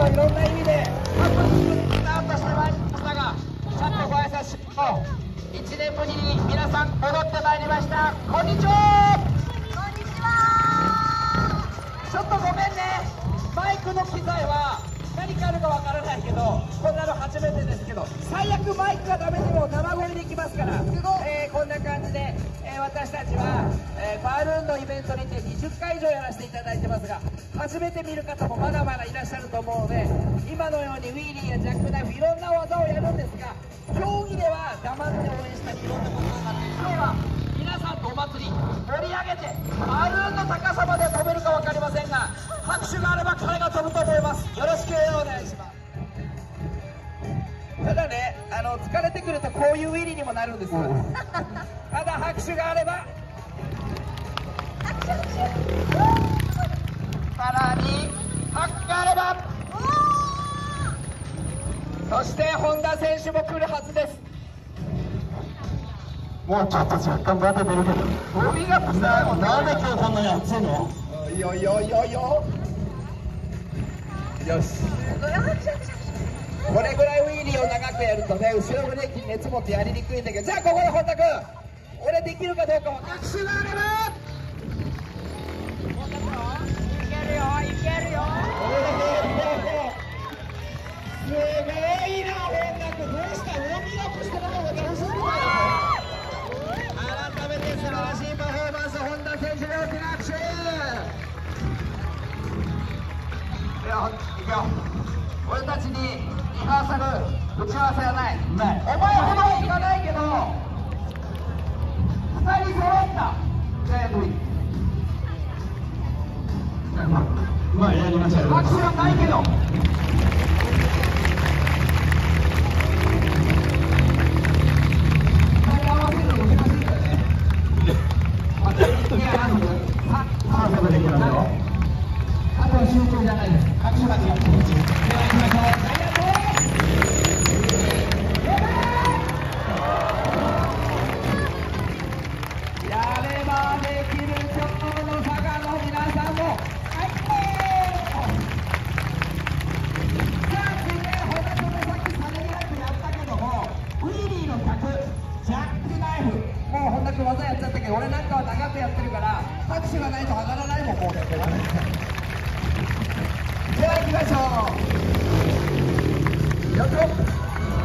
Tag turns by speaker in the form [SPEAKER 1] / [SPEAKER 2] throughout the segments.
[SPEAKER 1] といろんな意味で拍手スタートしてまいりましたが、ちゃんとご挨拶しましょう。1年ぶりに皆さん戻ってまいりました。こんにちは。
[SPEAKER 2] こんにちは。
[SPEAKER 1] ちょっとごめんね、マイクの機材は何かあるかわからないけど、こんなの初めてですけど、最悪マイクがダメでも生声できますから、こんな感じで、私たちは、バルーンのイベントにて20回以上やらせていただいてますが、初めて見る方もまだまだいらっしゃると思うので、今のようにウィーリーやジャックナイフいろんな技をやるんですが、競技では黙って応援したりいろんなことになって、今日は皆さんとお祭り盛り上げて、バルーンの高さまで飛べるか分かりませんが、拍手があれば彼が飛ぶと思います。よろしくお願いします。ただね、疲れてくるとこういうウィリーにもなるんですよ。ただ拍手があれば、さらに拍手があれば、そして本田選手も来るはずです。
[SPEAKER 3] もうちょっと若干バテてるけど、
[SPEAKER 1] ウォーミングアップしたいもんね。
[SPEAKER 3] なんで今日こんなに暑いの？
[SPEAKER 1] いいよいいよいいよいいよ。よし、これぐらいウィーリーを長くやるとね、後ろブレーキに熱持ってやりにくいんだけど、じゃあここで本田君、俺できるかどうかは拍手があれば、いけるよいけるよ。すごいな本田君、どうした？ウォーミングアップしてた方が楽しいんだよ。改めて素晴らしいパフォーマンス、本田選手の大きな拍手。いや、いくよ。俺たちにリハーサル打ち合わせはない。お前ほどはいかないけど、2人揃った全部
[SPEAKER 3] まあやりましょう。
[SPEAKER 1] 拍手はないけど、2人合わせるの難しいんだよね。
[SPEAKER 3] さあそこでいきますよ。
[SPEAKER 1] あとは集中じゃないです。拍手だけ。では行きましょう。ありがとう。やればできる今日の佐賀の皆さんも、はい、さあ続いて本田君のさっきさりげなくやったけども、ウィーリーの逆ジャックナイフ、もう本田君技やっちゃったけど、俺なんかは長くやってるから拍手がないと上がらないもん。もうでは行きましょう。よっと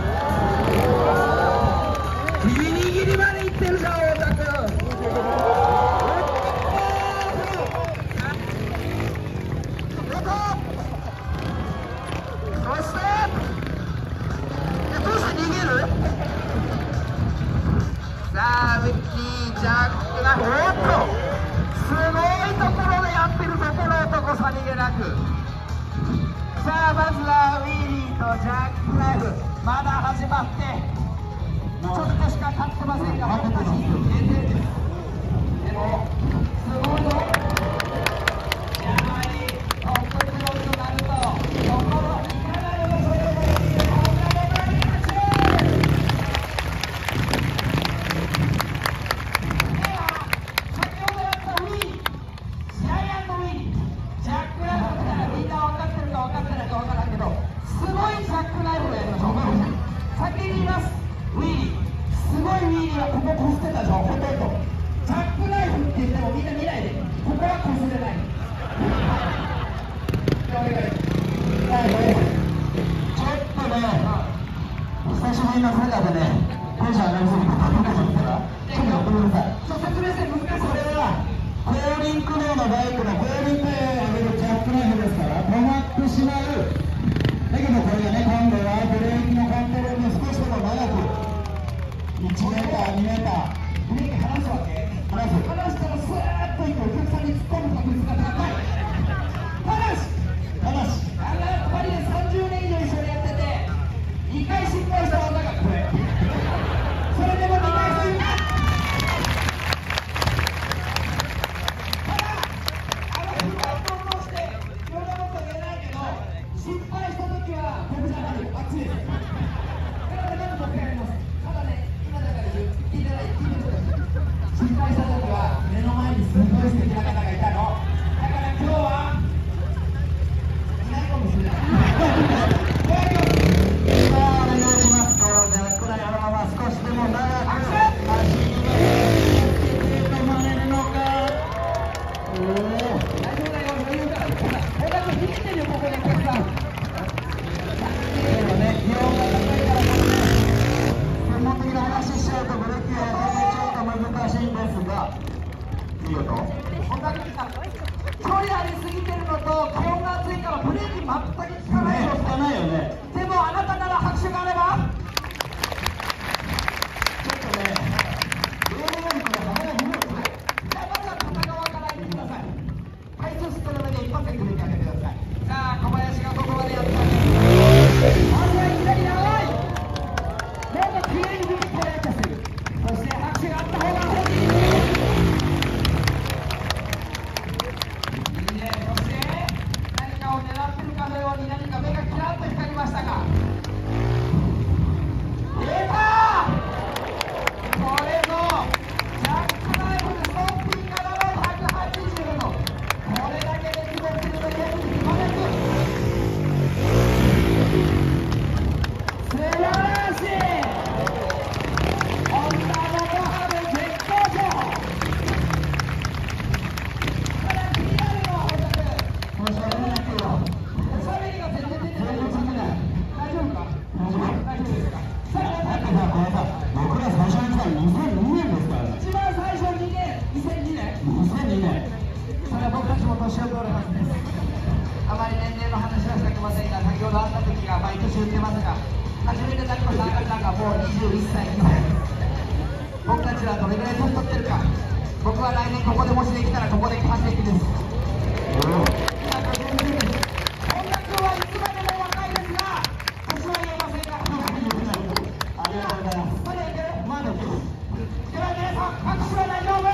[SPEAKER 1] ギリギリまで行ってるじゃん太田君。そしてどうして逃げる？さあウィッキージャックナイフ、おっとすごいところでやってるぞこの男、さりげなく。さあまずはウィーリーとジャックナイフ、まだ始まってちょっとしか経ってませんが、本田チーム減点です。でもすごいぞ、やはりトップクロスとなると心いかなるそれをできる本田の大活躍。では先ほどやったウィーリー、ジャイアントウィーリー、ジャックナイフみたいな、みんな分かってるか分かってないか分からんけど、すごいジャックナイフをやりましょう。先に言います、ウィーリー、すごいウィーリーはこここすってたでしょ、ほとんど。ジャックナイフって言ってもみんな見ないで、ここはこすれない。お願い。
[SPEAKER 3] ちょっとね、久しぶりの佐賀でね、テンション上がりすぎて高かったから、ちょっとやってください。
[SPEAKER 1] 説明して難しい。
[SPEAKER 3] これは後輪駆動のバイクの後輪ペアを上げるジャックナイフですから、止まってしまう。だけどこれがね、今度はブレーキのコントロールに少しでも長く、1メーター、2メーター、
[SPEAKER 1] ブレーキ離すわけ？離したらスーッといく、お客さんに突っ込む確率が高い。やっぱりね、30年以上一緒にやってて2回失敗した技がこれ。それでも2回そういう失敗と落としていろんなこと言えないけど、失敗した時は僕じゃないよ、あっちです。だからまず僕やります。ただね、今だから聞いてない、聞いてください。失敗した時は目の前に本田君が距離ありすぎてるのと気温が暑いからブレーキ全く効かないよ。
[SPEAKER 3] 効かないよね。
[SPEAKER 1] でもあなたなら拍手があれば
[SPEAKER 3] ちょっとね、レールよりこの幅が広い。
[SPEAKER 1] じゃあまずは片側から行ってください。回数吸ってるので一発で決めてあげてください。さあ小林がどこまでやったか。まずはいきなり長い。もっときれいに踏み込めとする。そして拍手があった方が本人。いいね。そして何かを狙ってるかのように何か目がキラッと光りましたが。出た。これぞジャックナイフストッピンからの180度。これだけで気持ちのように引っ張れる。素晴らしい。本田元春絶好調。ただ気になるのは本田君。
[SPEAKER 3] もうしゃべれないけど。
[SPEAKER 1] おしゃべりが全然出てない。大丈夫か。大丈夫ですか。さあ
[SPEAKER 3] だってさ、これさ、僕ら最初に来たの2002年ですからね。
[SPEAKER 1] 一番最初にね、2002年。
[SPEAKER 3] 2002年。
[SPEAKER 1] それは僕たちも年を取るはずです。あまり年齢の話はしたくませんが、先ほど会った時が毎年言ってますが、初めてなりました赤ちゃんがもう21歳、2歳。僕たちはどれぐらい年取ってるか。僕は来年ここでもしできたらここで還暦です。なんか全然です。本田君はいつまでも若いですが、年は言えませんが。
[SPEAKER 3] ありがとうございます。
[SPEAKER 1] まだいける。
[SPEAKER 3] まだいける。
[SPEAKER 1] では皆さん、拍手は大丈夫。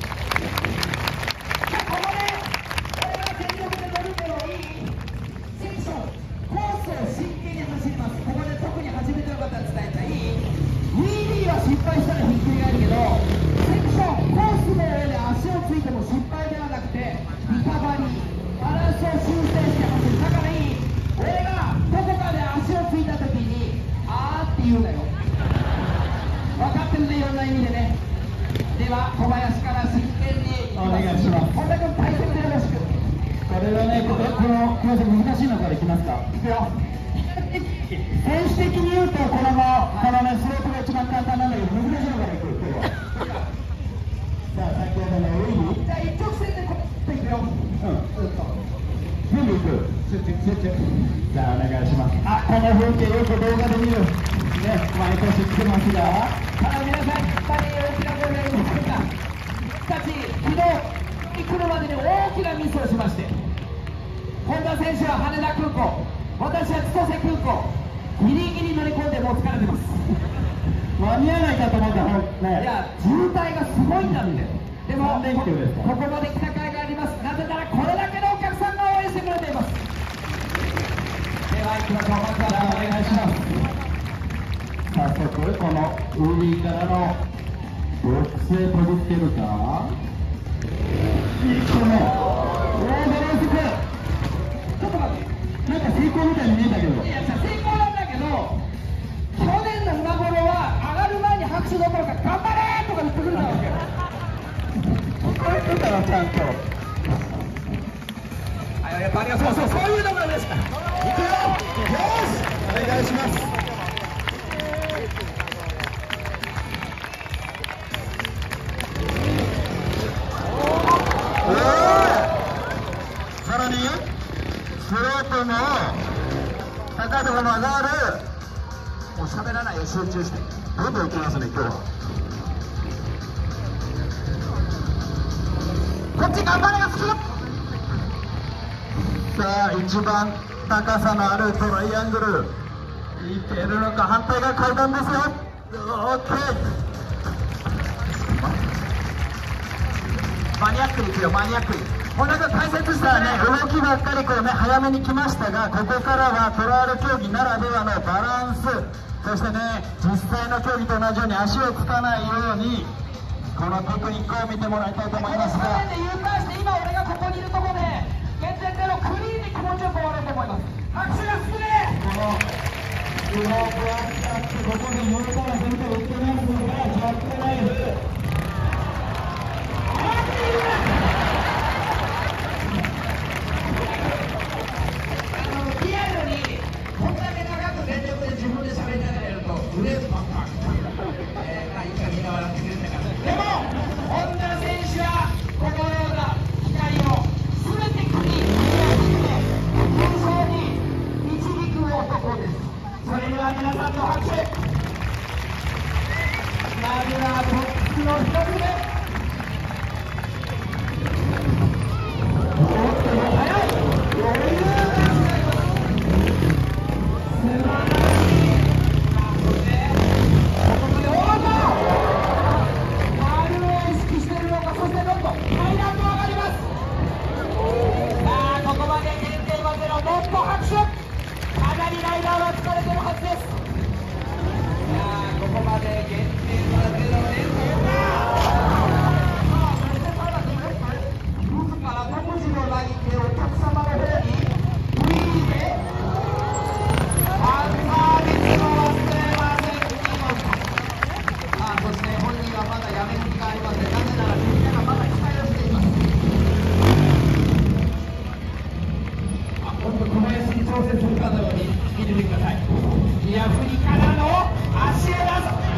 [SPEAKER 1] じゃあここで俺が全力で乗るけどいい？セクションコースを真剣に走ります。ここで特に初めての方は伝えたい。ウィーリーは失敗したらひっくり返るけど、セクションコースの上で足をついても失敗ではなくてリカバリー、バランスを修正して走る。だからいい？俺がどこかで足をついた時にあーって言うなよ。分かってるね、いろんな意味でね。では小林から真剣に
[SPEAKER 3] お願いします。
[SPEAKER 1] 本田君大切でよろしく。
[SPEAKER 3] これはね、この難しいのからいきますか。
[SPEAKER 1] いくよ。
[SPEAKER 3] 選手的に言うと、このね、スロープが一番簡単なんだけど、難しいのからいく。さあ、先ほどのウィーリー。
[SPEAKER 1] じゃあ一直線でこういくよ。
[SPEAKER 3] 全部いく。じゃあ、お願いします。あ、この風景よく動画で見る。ね、毎年来てますが。
[SPEAKER 1] ただ皆さん、やっぱり大きな声がいいですか。しかし、昨日来るまでに大きなミスをしまして、本田選手は羽田空港、私は千歳空港、ギリギリ乗り込んでもう疲れてます。
[SPEAKER 3] 間に合わないかと思ったら、ね。
[SPEAKER 1] いや、渋滞がすごいんだって。でも、
[SPEAKER 3] 何連休ですか。
[SPEAKER 1] ここまで来た甲斐があります。なぜならこれだけのお客さんが応援してくれています。では行きましょう。まずはお願いします。
[SPEAKER 3] 早速、この海からのボックスへ飛びつけるか。1個目。バランス君。
[SPEAKER 1] ちょっと待って。
[SPEAKER 3] なんか成功みたいに見えたけど。
[SPEAKER 1] いや、成功なんだけど、去年の今頃は上がる前に拍手どころか頑張れーとか言ってくれたわけよ。
[SPEAKER 3] 聞こえてたらちゃんと。
[SPEAKER 1] やっぱそういうところですから。
[SPEAKER 3] いくよ。よし。お願いします。さらにスロープの高いところも上がる。
[SPEAKER 1] もう喋らないよ、集中して。
[SPEAKER 3] どんどん行きますね、今日は。
[SPEAKER 1] こっち頑張れが好き。
[SPEAKER 3] さあ、一番高さのあるトライアングルいけるのか。反対が階段ですよ。オッケー。
[SPEAKER 1] マニアックにいくよ、マニアックに。本田君解説した
[SPEAKER 3] ね、動きばっかりこうね、早めに来ましたが、ここからはトライアル競技ならではのバランス、そしてね、実際の競技と同じように足をつかないように、このテクニックを見てもらいたいと思いますが、
[SPEAKER 1] この斜面で U ターンして、今俺がここにいるところで減点ゼロクリーンに気持ちよく終わろうと思います。拍手が好きで
[SPEAKER 3] このスロープを使ってここで U ターンすると売ってますのがジャックナイフ。
[SPEAKER 1] リアルにこんだけ長く全力で自分で喋りながらやるとグレープバンバンまあいいかみんな笑ってくれたから。でも本田選手はこのようは疲れてるはずです。いやー、ここまで限定されてるので自ら独自のラインでお客様の方にフリーでファンサービスを忘れません。そして本人はまだやめる気がありません。なぜならみんながまだ期待をしています。今度小林に挑戦するかのように見ててください。いや、振りからの足を出す。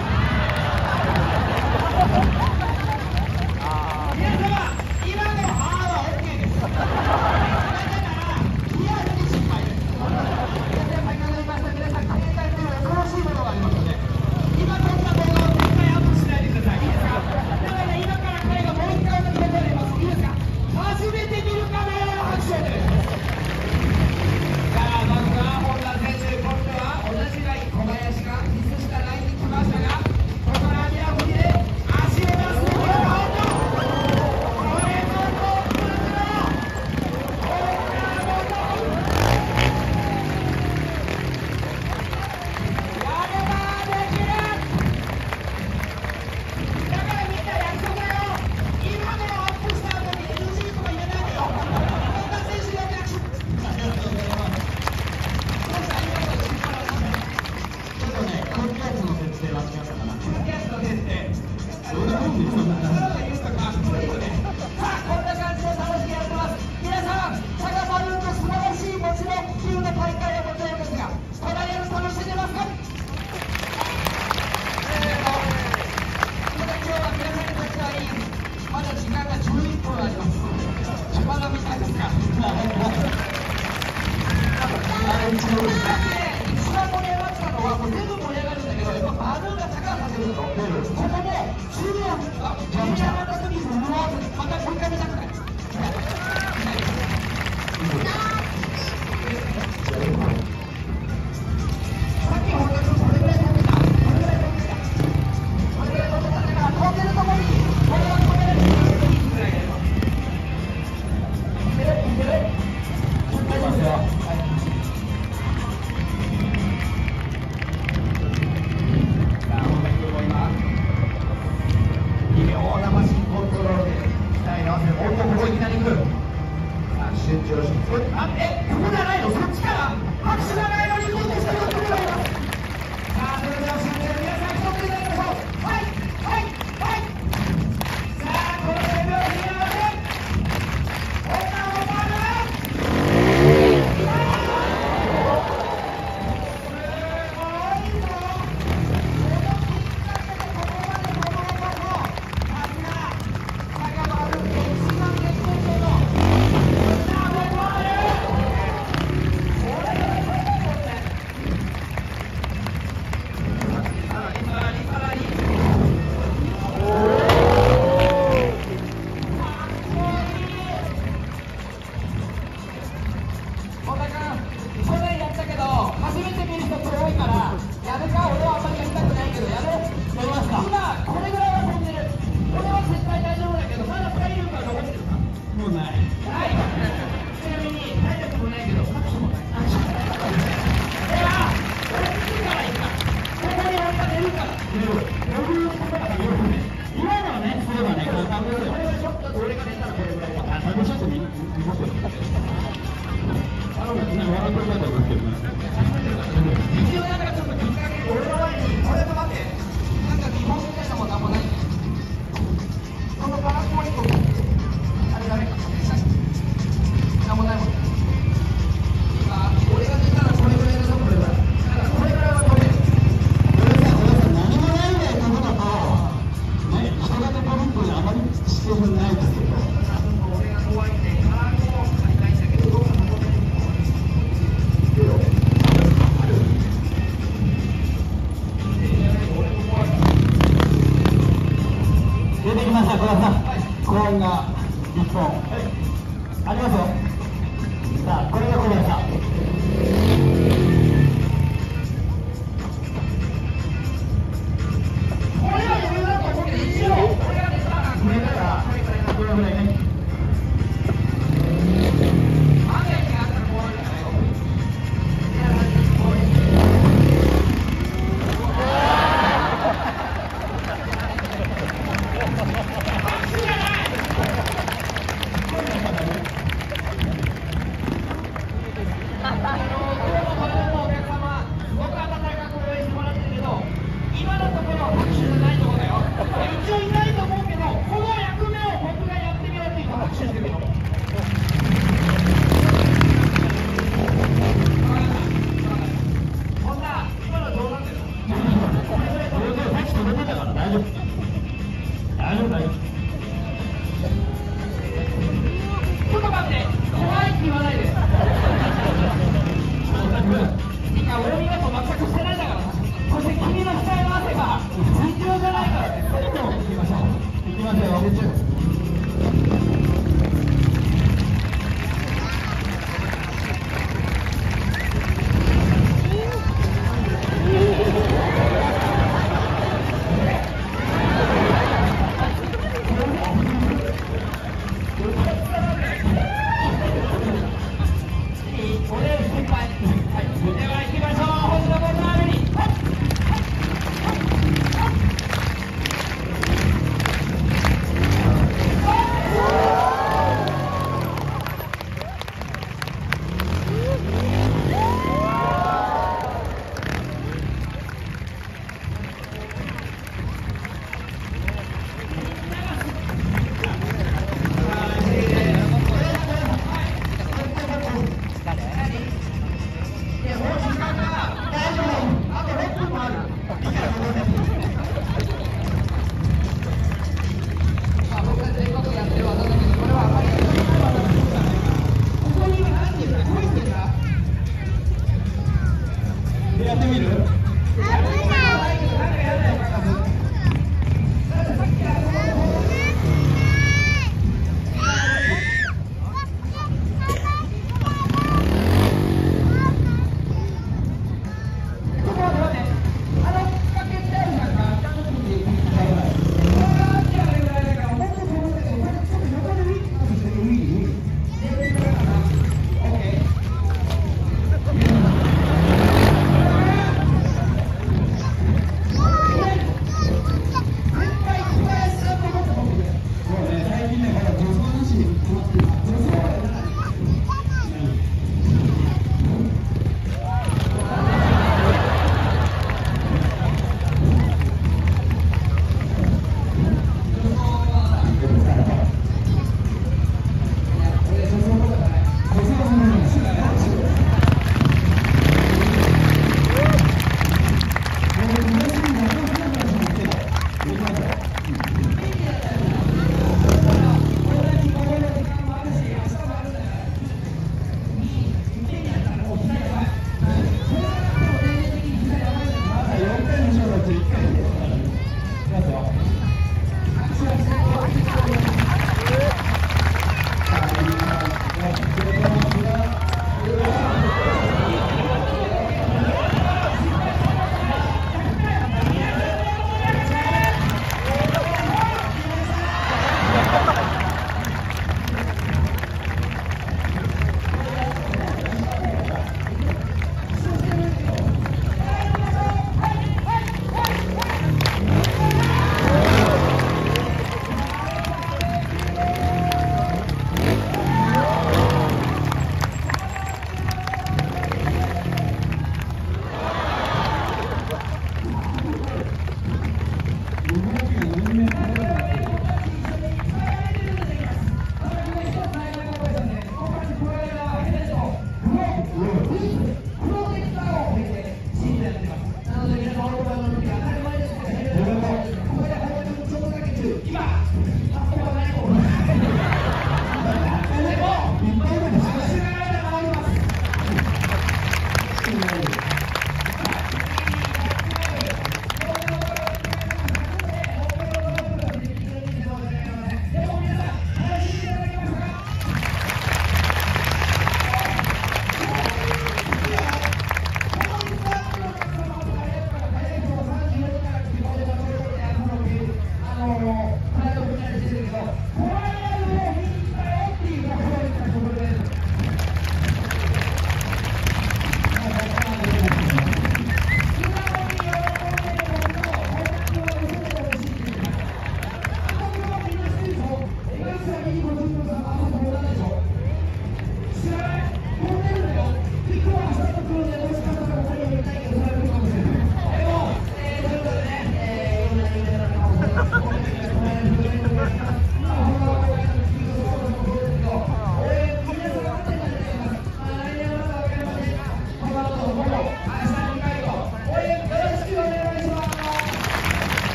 [SPEAKER 1] 皆様、今のはOK です。なぜならリアルに失敗です。先ほど言いました皆さん、携帯という恐ろしいものがありますので、今撮った動画を絶対アップしないでください。いいですか？だから今から彼がもう一回同じことをやります。いいですか？初めて見るかのような拍手をお願いします。さあ、まずは本田選手、今度は同じライン、小林がミスしたラインに来ましたが、ここからミラフリで足を出すのが本田。これぞトップのやればできる。だからみんな約束だよ。今のアップした後に NG とか入れないでよ。本田選手やって。
[SPEAKER 3] 高気圧の設定は違ったかな。
[SPEAKER 1] 高気圧の設定。
[SPEAKER 3] そんなもんですよ。
[SPEAKER 1] さあ、こんな感じで楽しくやってます。皆さん、佐賀バルーンの素晴らしいもちろん急な大会はもちろんですが、トライアル楽しんでますか？今日は皆さんにとってはいい。まだ時間が11分あります。まだ見たいですか？一番盛り上がったのは、もう全部盛り上がるんだけど、やっぱバルーンが高させるの。ここも終了が盛り上がった時に思わずまたもう一回見たくない。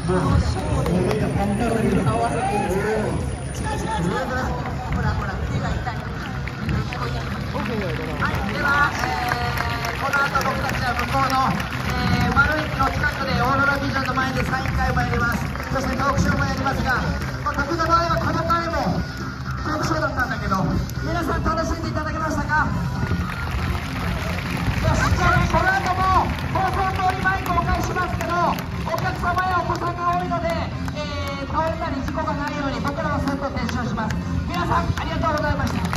[SPEAKER 1] この後僕たちは向こうの、丸駅の近くでオーロラビジョンの前でサイン会もやります。そしてトークショーもやりますが、僕の場合はこの回もトークショーだったんだけど、皆さん楽しんでいただけましたか？よし、じゃあね、この後も放送通りマイクをお返ししますけど、お客様やお子さんが多いので、倒れたり事故がないように僕らはセット撤収します。皆さんありがとうございました。